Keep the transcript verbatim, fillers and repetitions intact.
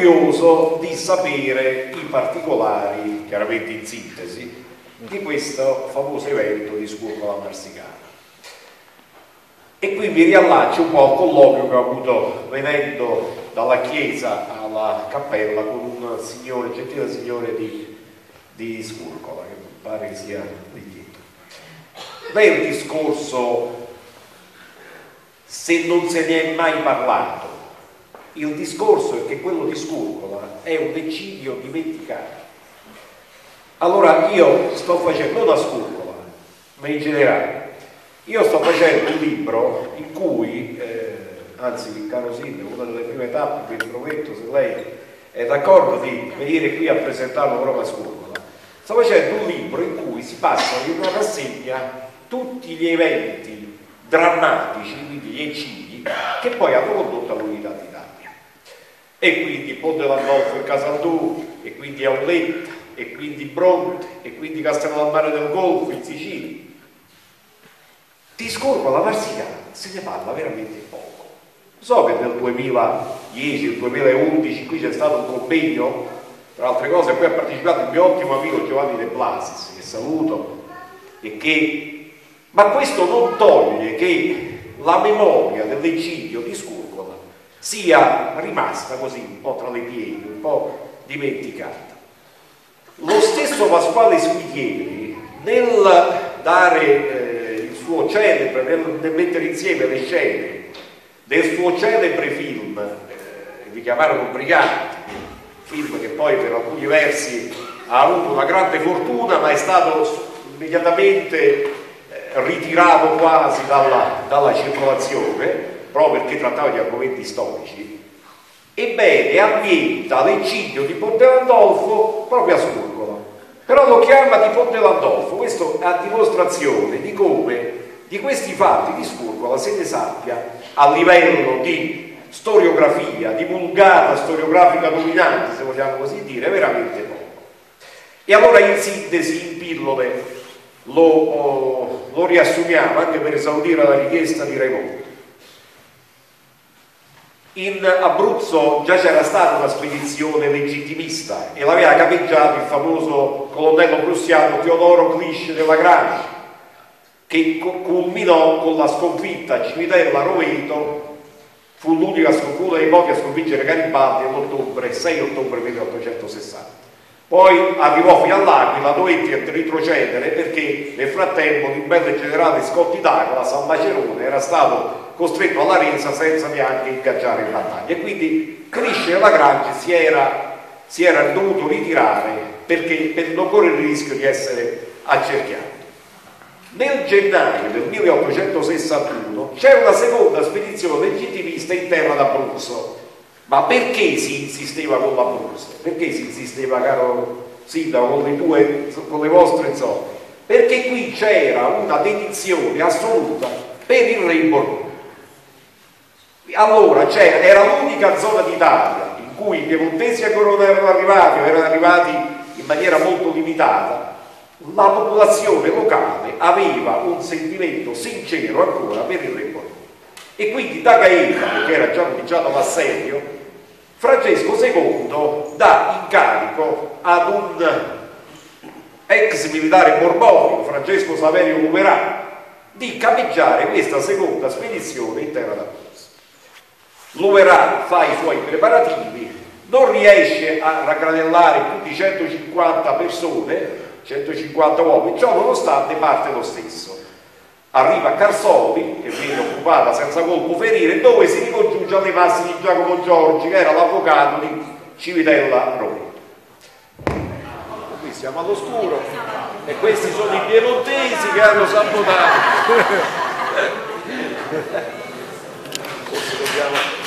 curioso di sapere i particolari, chiaramente in sintesi, di questo famoso evento di Scurgola Marsicana. E qui mi riallaccio un po' al colloquio che ho avuto venendo dalla chiesa alla cappella con un signore, gentile signore di, di Scurgola, che mi pare che sia lì dietro. Beh, il discorso, se non se ne è mai parlato, il discorso è che quello di Scurgola è un eccidio dimenticato. Allora io sto facendo, non a Scurgola, ma in generale, io sto facendo un libro in cui, eh, anzi, caro Sindaco, una delle prime tappe, vi prometto, se lei è d'accordo, di venire qui a presentarlo proprio a Scurgola. Sto facendo un libro in cui si passano in una rassegna tutti gli eventi drammatici, quindi gli eccidi, che poi hanno condotto all'unità d'Italia. E quindi Ponte Landolfo e Casaldù, e quindi Auletta, e quindi Bronte, e quindi Castellammare del Golfo in Sicilia. Di Scurgola Marsicana se ne parla veramente poco. So che nel duemiladieci, nel duemilaundici qui c'è stato un convegno, tra altre cose, a cui ha partecipato il mio ottimo amico Giovanni De Blasis, che saluto, e che... ma questo non toglie che la memoria dell'eccidio di Scurgola sia rimasta così un po' tra le piedi, un po' dimenticata. Lo stesso Pasquale Squitieri, nel dare eh, il suo celebre, nel, nel mettere insieme le scene del suo celebre film, eh, Vi chiamarono briganti, film che poi per alcuni versi ha avuto una grande fortuna, ma è stato immediatamente eh, ritirato quasi dalla, dalla circolazione, proprio perché trattava di argomenti storici. Ebbene, ambienta l'eccidio di Ponte Landolfo proprio a Scurgola, però lo chiama di Ponte Landolfo. Questo a dimostrazione di come di questi fatti di Scurgola se ne sappia a livello di storiografia, di vulgata storiografica dominante, se vogliamo così dire, veramente poco. E allora in sintesi, in pillole, lo, oh, lo riassumiamo anche per esaudire la richiesta di Raimondo. In Abruzzo già c'era stata una spedizione legittimista e l'aveva capeggiato il famoso colonnello prussiano Teodoro Clisce della Grange, che culminò con la sconfitta a Civitella-Roveto. Fu l'unica sconfitta dei pochi a sconfiggere Garibaldi nell'ottobre, sei ottobre milleottocentosessanta. Poi arrivò fino all'Aquila, dovette retrocedere perché nel frattempo l'imbelle generale Scotti d'Aquila, San Macerone, era stato costretto alla resa senza neanche ingaggiare in battaglia, e quindi Clisce e Lagrange si era, si era dovuto ritirare perché, per non correre il rischio di essere accerchiato. Nel gennaio del milleottocentosessantuno c'è una seconda spedizione legittimista in terra d'Abruzzo. Ma perché si insisteva con l'Abruzzo? Perché si insisteva, caro Sindaco, con le, tue, con le vostre zone? Perché qui c'era una dedizione assoluta per il re Borbone. Allora c'era, era l'unica zona d'Italia in cui i piemontesi ancora non erano arrivati, o erano arrivati in maniera molto limitata. La popolazione locale aveva un sentimento sincero ancora per il re Borbone. E quindi da Gaeta, perché era già cominciato l'assedio, Francesco secondo dà incarico ad un ex militare borbonico, Francesco Saverio Lumerà, di capeggiare questa seconda spedizione in terra d'Abruzzo. Lumerà fa i suoi preparativi, non riesce a raggranellare più di centocinquanta persone, centocinquanta uomini, ciò nonostante parte lo stesso. Arriva a Carsoli, che viene occupata senza colpo ferire, dove si ricongiunge alle masse di Giacomo Giorgi, che era l'avvocato di Civitella Roveto. Qui siamo all'oscuro e questi sono i piemontesi che hanno sabotato. Forse dobbiamo...